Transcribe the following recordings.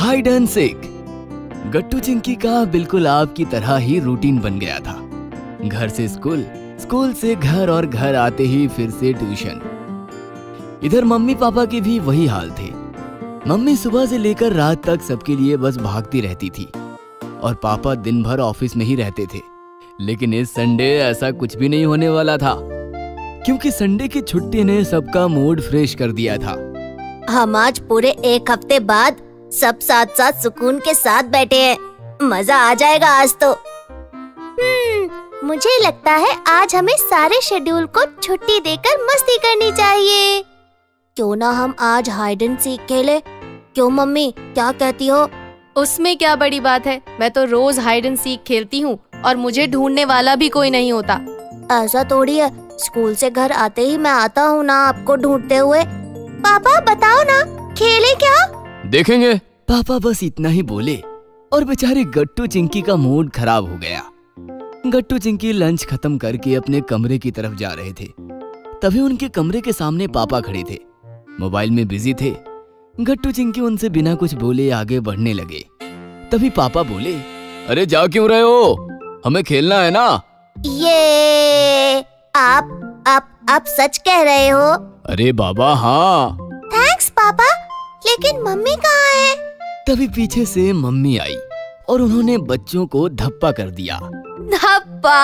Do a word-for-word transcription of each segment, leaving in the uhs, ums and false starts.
Hide and seek. Gattu Chinki का बिल्कुल आपकी तरह ही रूटीन बन गया था। घर से स्कूल, स्कूल से घर और घर आते ही फिर से ट्यूशन। इधर मम्मी पापा के भी वही हाल थे। मम्मी सुबह से लेकर रात तक सबके लिए बस भागती रहती थी और पापा दिन भर ऑफिस में ही रहते थे। लेकिन इस संडे ऐसा कुछ भी नहीं होने वाला था, क्योंकि संडे की छुट्टी ने सबका मूड फ्रेश कर दिया था। हम आज पूरे एक हफ्ते बाद सब साथ साथ सुकून के साथ बैठे हैं। मजा आ जाएगा आज तो। हम्म, मुझे लगता है आज हमें सारे शेड्यूल को छुट्टी देकर मस्ती करनी चाहिए। क्यों ना हम आज हाइड एंड सीक खेले? क्यों मम्मी, क्या कहती हो? उसमें क्या बड़ी बात है, मैं तो रोज हाइड एंड सीक खेलती हूँ और मुझे ढूंढने वाला भी कोई नहीं होता। ऐसा थोड़ी है, स्कूल से घर आते ही मैं आता हूँ ना आपको ढूंढते हुए। पापा बताओ ना, खेले क्या? देखेंगे। पापा बस इतना ही बोले और बेचारे गट्टू चिंकी का मूड खराब हो गया। गट्टू चिंकी लंच खत्म करके अपने कमरे की तरफ जा रहे थे। तभी उनके कमरे के सामने पापा खड़े थे, मोबाइल में बिजी थे। गट्टू चिंकी उनसे बिना कुछ बोले आगे बढ़ने लगे। तभी पापा बोले, अरे जा क्यों रहे हो? हमें खेलना है ना। ये आप आप आप सच कह रहे हो? अरे बाबा हाँ। थैंक्स पापा, लेकिन मम्मी कहाँ है? तभी पीछे से मम्मी आई और उन्होंने बच्चों को धप्पा कर दिया। धप्पा!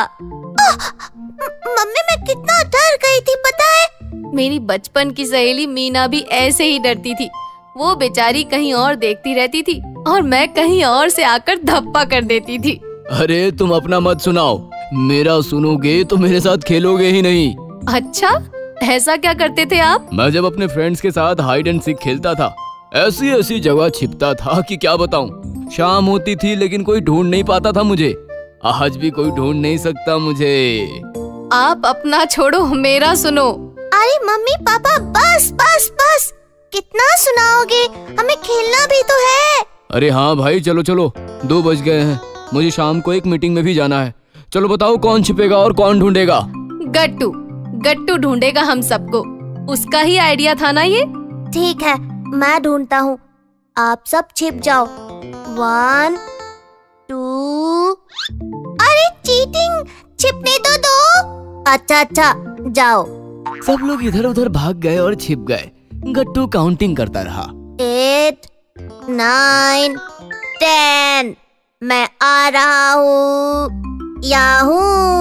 मम्मी मैं कितना डर गई थी पता है? मेरी बचपन की सहेली मीना भी ऐसे ही डरती थी। वो बेचारी कहीं और देखती रहती थी और मैं कहीं और से आकर धप्पा कर देती थी। अरे तुम अपना मत सुनाओ, मेरा सुनोगे तो मेरे साथ खेलोगे ही नहीं। अच्छा, ऐसा क्या करते थे आप? मैं जब अपने फ्रेंड्स के साथ हाइड एंड सीक खेलता था, ऐसी ऐसी जगह छिपता था कि क्या बताऊं। शाम होती थी लेकिन कोई ढूंढ नहीं पाता था मुझे। आज भी कोई ढूंढ नहीं सकता मुझे। आप अपना छोड़ो, मेरा सुनो। अरे मम्मी पापा बस बस बस, कितना सुनाओगे? हमें खेलना भी तो है। अरे हाँ भाई, चलो चलो, दो बज गए हैं, मुझे शाम को एक मीटिंग में भी जाना है। चलो बताओ कौन छिपेगा और कौन ढूंढेगा? गट्टू गट्टू ढूंढेगा हम सबको। उसका ही आइडिया था ना ये। ठीक है, मैं ढूंढता हूँ, आप सब छिप जाओ। One two. अरे चीटिंग, छिपने तो दो। अच्छा अच्छा जाओ। सब लोग इधर उधर भाग गए और छिप गए। गट्टू काउंटिंग करता रहा। Eight, nine, ten. मैं आ रहा हूँ, याहू।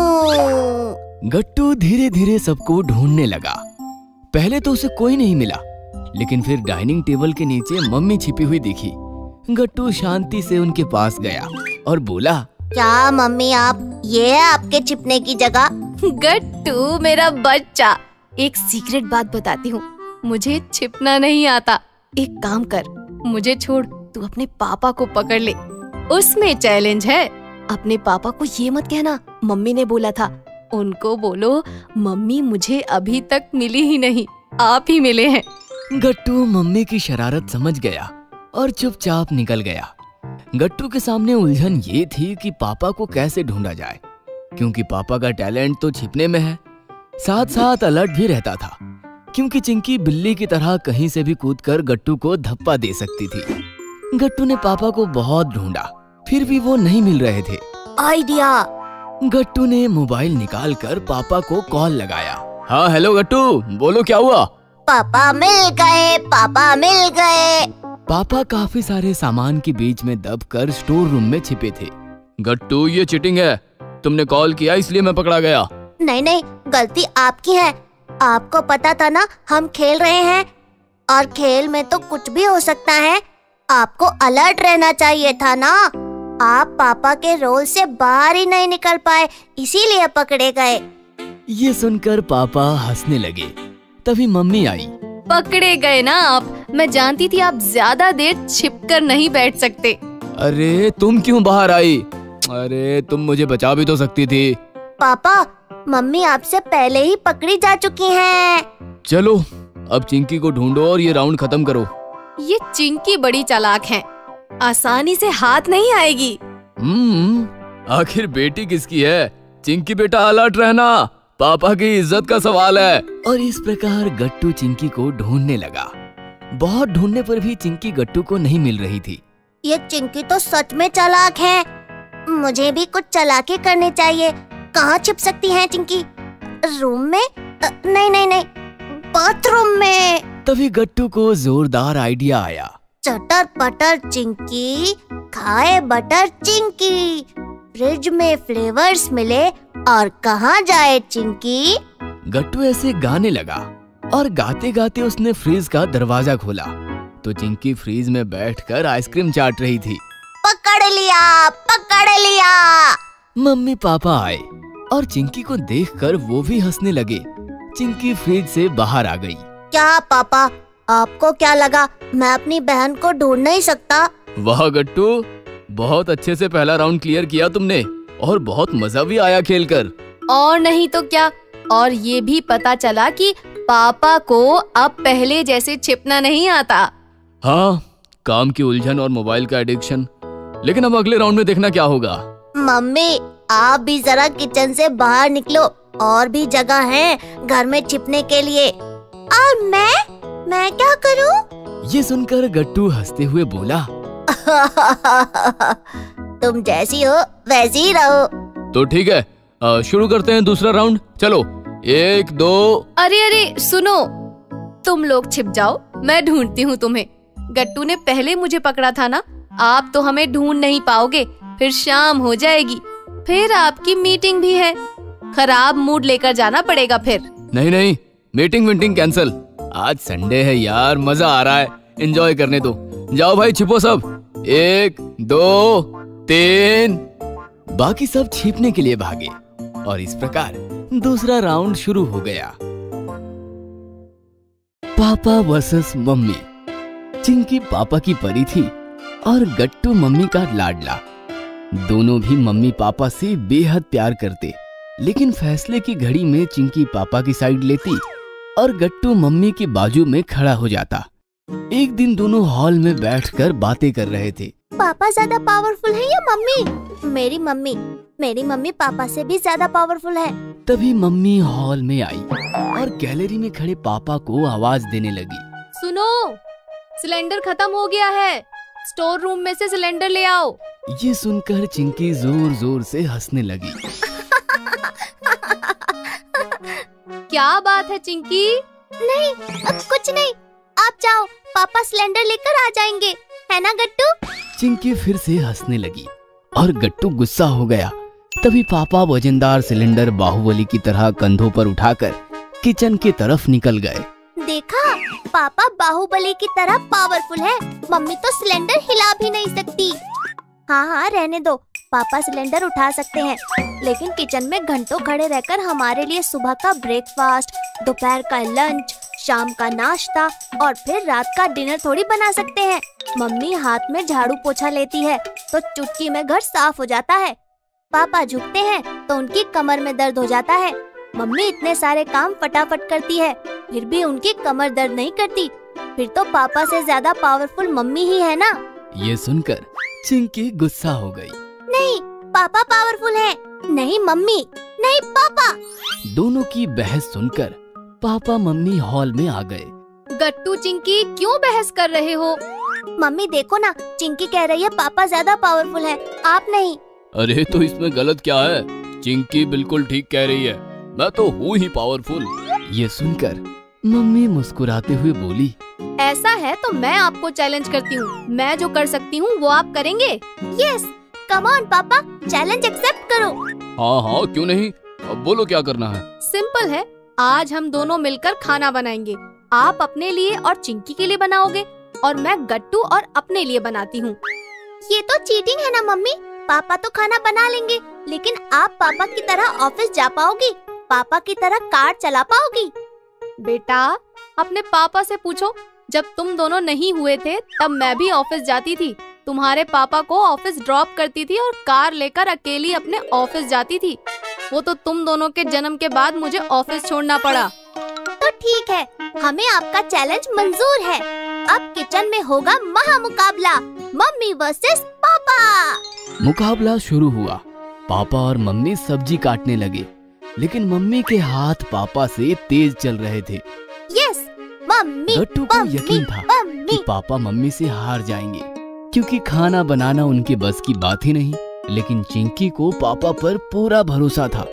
गट्टू धीरे धीरे सबको ढूंढने लगा। पहले तो उसे कोई नहीं मिला, लेकिन फिर डाइनिंग टेबल के नीचे मम्मी छिपी हुई दिखी। गट्टू शांति से उनके पास गया और बोला, क्या मम्मी आप, ये है आपके छिपने की जगह? गट्टू मेरा बच्चा, एक सीक्रेट बात बताती हूँ, मुझे छिपना नहीं आता। एक काम कर, मुझे छोड़, तू अपने पापा को पकड़ ले, उसमें चैलेंज है। अपने पापा को ये मत कहना, मम्मी ने बोला था। उनको बोलो मम्मी मुझे अभी तक मिली ही नहीं, आप ही मिले हैं। गट्टू मम्मी की शरारत समझ गया और चुपचाप निकल गया। गट्टू के सामने उलझन ये थी कि पापा को कैसे ढूंढा जाए, क्योंकि पापा का टैलेंट तो छिपने में है, साथ साथ अलर्ट भी रहता था, क्योंकि चिंकी बिल्ली की तरह कहीं से भी कूदकर गट्टू को धप्पा दे सकती थी। गट्टू ने पापा को बहुत ढूंढा, फिर भी वो नहीं मिल रहे थे। आइडिया। गट्टू ने मोबाइल निकालकर पापा को कॉल लगाया। हाँ हेलो गट्टू, बोलो क्या हुआ? पापा मिल गए, पापा मिल गए। पापा काफी सारे सामान के बीच में दबकर स्टोर रूम में छिपे थे। गट्टू ये चीटिंग है, तुमने कॉल किया इसलिए मैं पकड़ा गया। नहीं नहीं, गलती आपकी है। आपको पता था ना हम खेल रहे हैं, और खेल में तो कुछ भी हो सकता है। आपको अलर्ट रहना चाहिए था ना। आप पापा के रोल से बाहर ही नहीं निकल पाए, इसीलिए पकड़े गए। ये सुनकर पापा हंसने लगे। तभी मम्मी आई। पकड़े गए ना आप, मैं जानती थी आप ज्यादा देर छिपकर नहीं बैठ सकते। अरे तुम क्यों बाहर आई? अरे तुम मुझे बचा भी तो सकती थी। पापा, मम्मी आपसे पहले ही पकड़ी जा चुकी हैं। चलो अब चिंकी को ढूंढो और ये राउंड खत्म करो। ये चिंकी बड़ी चालाक है, आसानी से हाथ नहीं आएगी। हम्म, आखिर बेटी किसकी है? चिंकी बेटा अलर्ट रहना, पापा की इज्जत का सवाल है। और इस प्रकार गट्टू चिंकी को ढूंढने लगा। बहुत ढूंढने पर भी चिंकी गट्टू को नहीं मिल रही थी। ये चिंकी तो सच में चालाक है। मुझे भी कुछ चालाकी करनी चाहिए। कहाँ छिप सकती है चिंकी? रूम में? अ, नहीं नहीं नहीं, बाथरूम में। तभी गट्टू को जोरदार आइडिया आया। चटर पटर चिंकी, खाए बटर चिंकी, फ्रिज में फ्लेवर्स मिले और कहाँ जाए चिंकी। गट्टू ऐसे गाने लगा और गाते गाते उसने फ्रिज का दरवाजा खोला तो चिंकी फ्रिज में बैठकर आइसक्रीम चाट रही थी। पकड़ लिया, पकड़ लिया। मम्मी पापा आए और चिंकी को देखकर वो भी हंसने लगे। चिंकी फ्रिज से बाहर आ गई। क्या पापा, आपको क्या लगा मैं अपनी बहन को ढूंढ नहीं सकता? वाह गट्टू, बहुत अच्छे से पहला राउंड क्लियर किया तुमने और बहुत मजा भी आया खेलकर। और नहीं तो क्या, और ये भी पता चला कि पापा को अब पहले जैसे छिपना नहीं आता। हाँ, काम की उलझन और मोबाइल का एडिक्शन। लेकिन अब अगले राउंड में देखना क्या होगा। मम्मी, आप भी जरा किचन से बाहर निकलो, और भी जगह है घर में छिपने के लिए। और मैं मैं क्या करूं? ये सुनकर गट्टू हंसते हुए बोला, तुम जैसी हो वैसी ही रहो। तो ठीक है, शुरू करते हैं दूसरा राउंड। चलो, एक दो। अरे अरे सुनो, तुम लोग छिप जाओ, मैं ढूंढती हूँ तुम्हें। गट्टू ने पहले मुझे पकड़ा था ना, आप तो हमें ढूंढ नहीं पाओगे। फिर शाम हो जाएगी, फिर आपकी मीटिंग भी है। खराब मूड लेकर जाना पड़ेगा फिर। नहीं नहीं, मीटिंग वीटिंग कैंसल। आज संडे है यार, मजा आ रहा है, एंजॉय करने दो। जाओ भाई, छिपो सब। एक दो तीन। बाकी सब छिपने के लिए भागे और इस प्रकार दूसरा राउंड शुरू हो गया। पापा वर्सेस मम्मी। चिंकी पापा की परी थी और गट्टू मम्मी का लाडला। दोनों भी मम्मी पापा से बेहद प्यार करते, लेकिन फैसले की घड़ी में चिंकी पापा की साइड लेती और गट्टू मम्मी के बाजू में खड़ा हो जाता। एक दिन दोनों हॉल में बैठकर बातें कर रहे थे। पापा ज्यादा पावरफुल है या मम्मी? मेरी मम्मी मेरी मम्मी पापा से भी ज्यादा पावरफुल है। तभी मम्मी हॉल में आई और गैलरी में खड़े पापा को आवाज देने लगी। सुनो, सिलेंडर खत्म हो गया है, स्टोर रूम में से सिलेंडर ले आओ। ये सुनकर चिंकी जोर जोर से हंसने लगी। क्या बात है चिंकी? नहीं, अब कुछ नहीं, आप जाओ, पापा सिलेंडर लेकर आ जाएंगे, है ना गट्टू? चिंकी फिर से हंसने लगी और गट्टू गुस्सा हो गया। तभी पापा वजनदार सिलेंडर बाहुबली की तरह कंधों पर उठाकर किचन की तरफ निकल गए। देखा, पापा बाहुबली की तरह पावरफुल है, मम्मी तो सिलेंडर हिला भी नहीं सकती। हाँ हाँ रहने दो, पापा सिलेंडर उठा सकते हैं, लेकिन किचन में घंटों खड़े रहकर हमारे लिए सुबह का ब्रेकफास्ट, दोपहर का लंच, शाम का नाश्ता और फिर रात का डिनर थोड़ी बना सकते हैं। मम्मी हाथ में झाड़ू पोछा लेती है तो चुटकी में घर साफ हो जाता है। पापा झुकते हैं तो उनकी कमर में दर्द हो जाता है। मम्मी इतने सारे काम फटाफट करती है, फिर भी उनकी कमर दर्द नहीं करती। फिर तो पापा से ज्यादा पावरफुल मम्मी ही है ना। ये सुनकर चिंकी गुस्सा हो गई। नहीं, पापा पावरफुल है, नहीं मम्मी, नहीं पापा। दोनों की बहस सुनकर पापा मम्मी हॉल में आ गए। गट्टू चिंकी क्यों बहस कर रहे हो? मम्मी देखो ना, चिंकी कह रही है पापा ज्यादा पावरफुल है, आप नहीं। अरे तो इसमें गलत क्या है? चिंकी बिल्कुल ठीक कह रही है, मैं तो हूँ ही पावरफुल। ये सुनकर मम्मी मुस्कुराते हुए बोली, ऐसा है तो मैं आपको चैलेंज करती हूँ, मैं जो कर सकती हूँ वो आप करेंगे? यस, कम ऑन पापा, चैलेंज एक्सेप्ट करो। हाँ हाँ क्यों नहीं, अब बोलो क्या करना है। सिंपल है, आज हम दोनों मिलकर खाना बनाएंगे। आप अपने लिए और चिंकी के लिए बनाओगे और मैं गट्टू और अपने लिए बनाती हूँ। ये तो चीटिंग है ना मम्मी, पापा तो खाना बना लेंगे, लेकिन आप पापा की तरह ऑफिस जा पाओगी, पापा की तरह कार चला पाओगी? बेटा, अपने पापा से पूछो, जब तुम दोनों नहीं हुए थे तब मैं भी ऑफिस जाती थी, तुम्हारे पापा को ऑफिस ड्रॉप करती थी और कार लेकर अकेली अपने ऑफिस जाती थी। वो तो तुम दोनों के जन्म के बाद मुझे ऑफिस छोड़ना पड़ा। तो ठीक है, हमें आपका चैलेंज मंजूर है। अब किचन में होगा महामुकाबला, मम्मी वर्सेस पापा। मुकाबला शुरू हुआ। पापा और मम्मी सब्जी काटने लगे, लेकिन मम्मी के हाथ पापा से तेज चल रहे थे। यस, मम्मी गट्टू को यकीन था मम्मी। कि पापा मम्मी से हार जाएंगे, क्योंकि खाना बनाना उनके बस की बात ही नहीं। लेकिन चिंकी को पापा पर पूरा भरोसा था।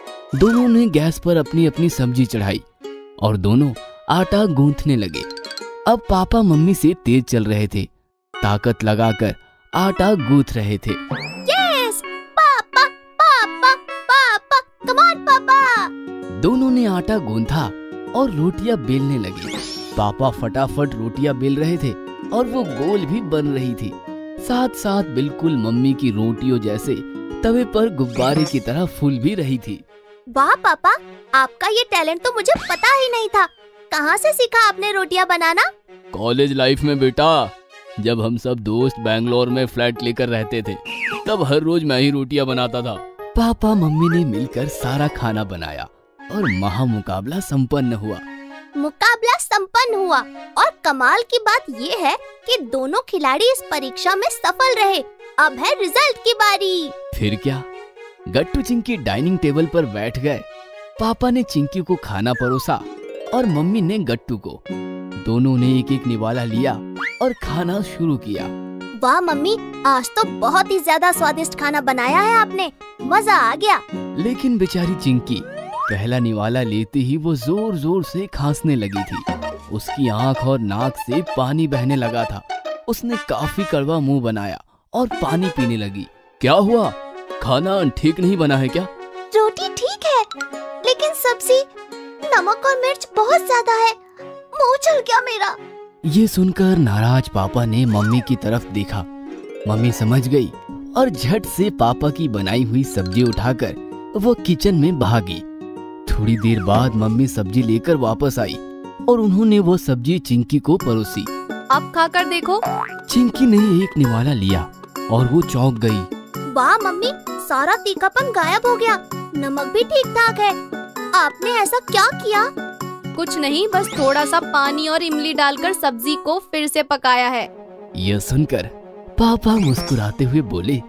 दोनों ने गैस पर अपनी अपनी सब्जी चढ़ाई और दोनों आटा गूंथने लगे। अब पापा मम्मी से तेज चल रहे थे, ताकत लगाकर आटा गूंथ रहे थे। यस, पापा पापा पापा, कम ऑन पापा। दोनों ने आटा गूंथा और रोटियां बेलने लगे। पापा फटाफट रोटियां बेल रहे थे और वो गोल भी बन रही थी। साथ साथ बिल्कुल मम्मी की रोटियों जैसे तवे पर गुब्बारे की तरह फूल भी रही थी। वाह पापा, आपका ये टैलेंट तो मुझे पता ही नहीं था। कहाँ से सीखा आपने रोटियां बनाना? कॉलेज लाइफ में बेटा, जब हम सब दोस्त बैंगलोर में फ्लैट लेकर रहते थे, तब हर रोज मैं ही रोटियां बनाता था। पापा मम्मी ने मिलकर सारा खाना बनाया और महामुकाबला संपन्न हुआ। मुकाबला संपन्न हुआ और कमाल की बात ये है कि दोनों खिलाड़ी इस परीक्षा में सफल रहे। अब है रिजल्ट की बारी। फिर क्या, गट्टू चिंकी डाइनिंग टेबल पर बैठ गए। पापा ने चिंकी को खाना परोसा और मम्मी ने गट्टू को। दोनों ने एक एक निवाला लिया और खाना शुरू किया। वाह मम्मी, आज तो बहुत ही ज्यादा स्वादिष्ट खाना बनाया है आपने, मजा आ गया। लेकिन बेचारी चिंकी पहला निवाला लेते ही वो जोर जोर से खांसने लगी थी। उसकी आंख और नाक से पानी बहने लगा था। उसने काफी कड़वा मुंह बनाया और पानी पीने लगी। क्या हुआ, खाना ठीक नहीं बना है क्या? रोटी ठीक है, लेकिन सब्जी, नमक और मिर्च बहुत ज्यादा है, मुंह जल गया मेरा। ये सुनकर नाराज पापा ने मम्मी की तरफ देखा। मम्मी समझ गई और झट से पापा की बनाई हुई सब्जी उठाकर वो किचन में भागी। थोड़ी देर बाद मम्मी सब्जी लेकर वापस आई और उन्होंने वो सब्जी चिंकी को परोसी। अब खाकर देखो। चिंकी ने एक निवाला लिया और वो चौंक गई। वाह मम्मी, सारा तीखापन गायब हो गया, नमक भी ठीक ठाक है। आपने ऐसा क्या किया? कुछ नहीं, बस थोड़ा सा पानी और इमली डालकर सब्जी को फिर से पकाया है। यह सुनकर पापा मुस्कुराते हुए बोले,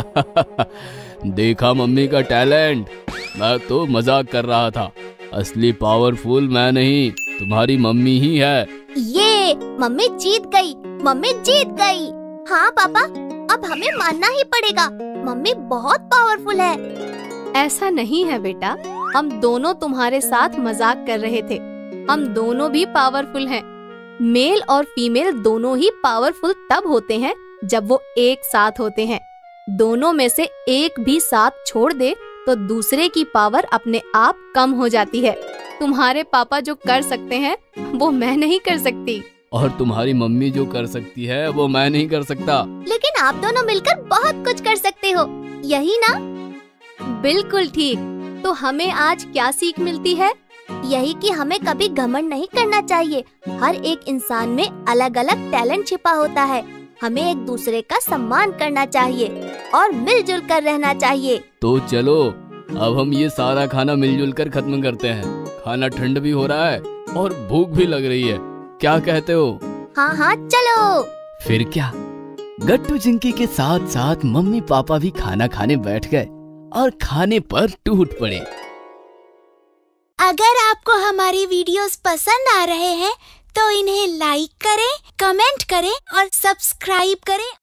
देखा मम्मी का टैलेंट, मैं तो मजाक कर रहा था। असली पावरफुल मैं नहीं, तुम्हारी मम्मी ही है। ये मम्मी जीत गई, मम्मी जीत गई। हाँ पापा, अब हमें मानना ही पड़ेगा, मम्मी बहुत पावरफुल है। ऐसा नहीं है बेटा, हम दोनों तुम्हारे साथ मजाक कर रहे थे। हम दोनों भी पावरफुल हैं। मेल और फीमेल दोनों ही पावरफुल तब होते हैं जब वो एक साथ होते हैं। दोनों में से एक भी साथ छोड़ दे तो दूसरे की पावर अपने आप कम हो जाती है। तुम्हारे पापा जो कर सकते हैं वो मैं नहीं कर सकती, और तुम्हारी मम्मी जो कर सकती है वो मैं नहीं कर सकता। लेकिन आप दोनों मिलकर बहुत कुछ कर सकते हो, यही ना? बिल्कुल ठीक। तो हमें आज क्या सीख मिलती है? यही कि हमें कभी घमंड नहीं करना चाहिए। हर एक इंसान में अलग अलग टैलेंट छिपा होता है। हमें एक दूसरे का सम्मान करना चाहिए और मिलजुल कर रहना चाहिए। तो चलो, अब हम ये सारा खाना मिलजुल कर खत्म करते हैं। खाना ठंड भी हो रहा है और भूख भी लग रही है, क्या कहते हो? हाँ हाँ चलो। फिर क्या, गट्टू चिंकी के साथ साथ मम्मी पापा भी खाना खाने बैठ गए और खाने पर टूट पड़े। अगर आपको हमारी वीडियोस पसंद आ रहे हैं तो इन्हें लाइक करें, कमेंट करें और सब्सक्राइब करें।